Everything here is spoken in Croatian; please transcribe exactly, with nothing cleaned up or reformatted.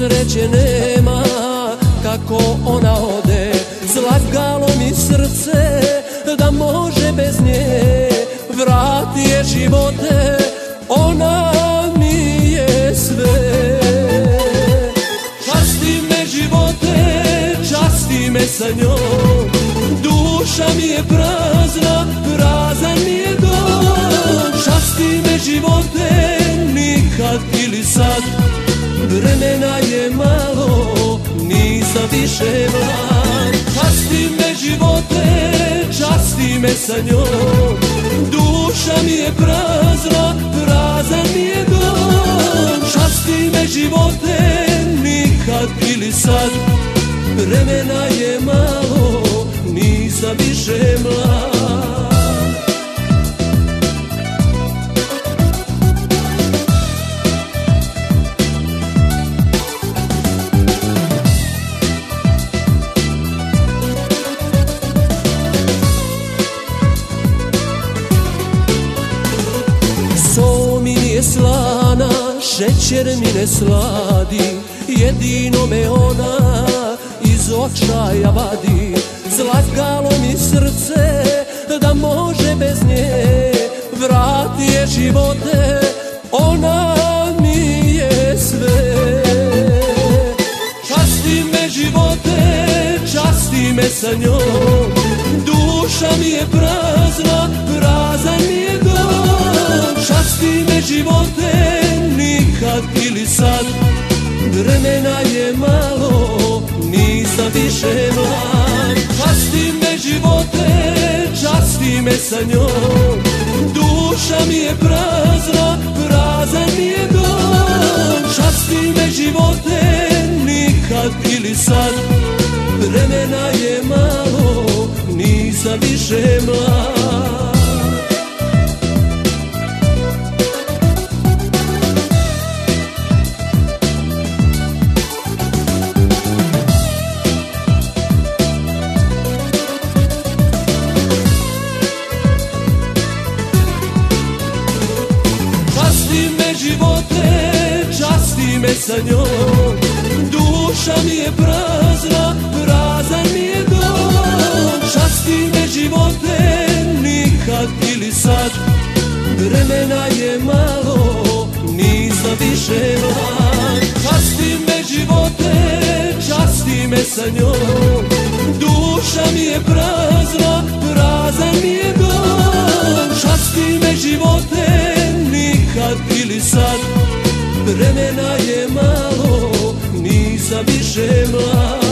sreće nema kako ona ode, zlagalo mi srce da može bez nje vrati je živote, ona mi je sve. Časti me živote, časti me sa njom, duša mi je prazna, prazan mi je dom. Časti me živote, nikad ili sad, vremena je malo, nisam više mlad. Časti me živote, časti me sa njom, duša mi je prazna, prazan mi je dom. Časti me živote, nikad ili sad, vremena je malo, nisam više mlad. So mi nije slana, šećer mi ne sladi, jedino me ona iz očaja vadi. Zlagalo mi srce da može bez nje vrati je živote, ona mi je sve. Časti me živote, časti me sa njom, duša mi je prazna, prazan mi je dom. Časti me živote, nikad ili sad, vremena je malo, nisam više mlad. Časti me živote, časti me sa njom, duša mi je prazna, prazan mi je dom. Časti me živote, nikad ili sad, vremena je malo, nisam više mlad. Časti me živote, časti me sa njom, duša mi je prazna, prazan mi je dom. Časti me živote, nikad ili sad, vremena je malo, nisam više mlad. Časti me živote, časti me sa njom, duša mi je prazna, prazan mi je dom. Časti me živote, nikad ili sad, vremena je malo, nisam više mlad.